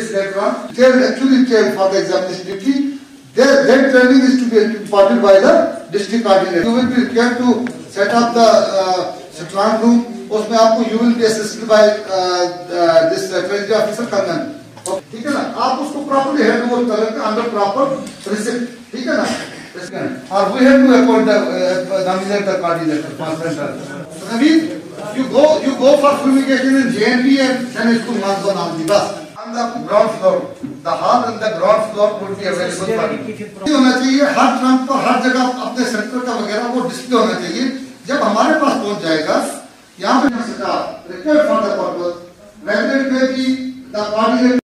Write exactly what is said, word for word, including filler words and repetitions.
this later on. They are actually trained for the examination duty. Their, their training is to be imparted by the district coordinator. You will be required to set up the uh, strong room. उसमें आपको you will be assisted by uh, uh, this treasury officer Kangan. ठीक है ना? आप उसको properly handle करेंगे under proper receipt. ठीक है ना? और we have to appoint the uh, nominator coordinator. Naveed, you go you go for fumigation in J N B and then school months on all the bus. On the ground floor, the hall and the ground floor would be available for you. होना चाहिए हर trunk पर हर जगह अपने centre का वगैरह वो display होना चाहिए. जब हमारे पास पहुंच जाएगा यहाँ पे staff required for the purpose, whether it may be the coordinator